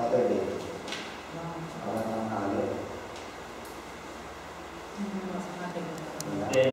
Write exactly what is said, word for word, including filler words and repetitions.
Saturday. Parang ang halo. Hindi mo sa akin.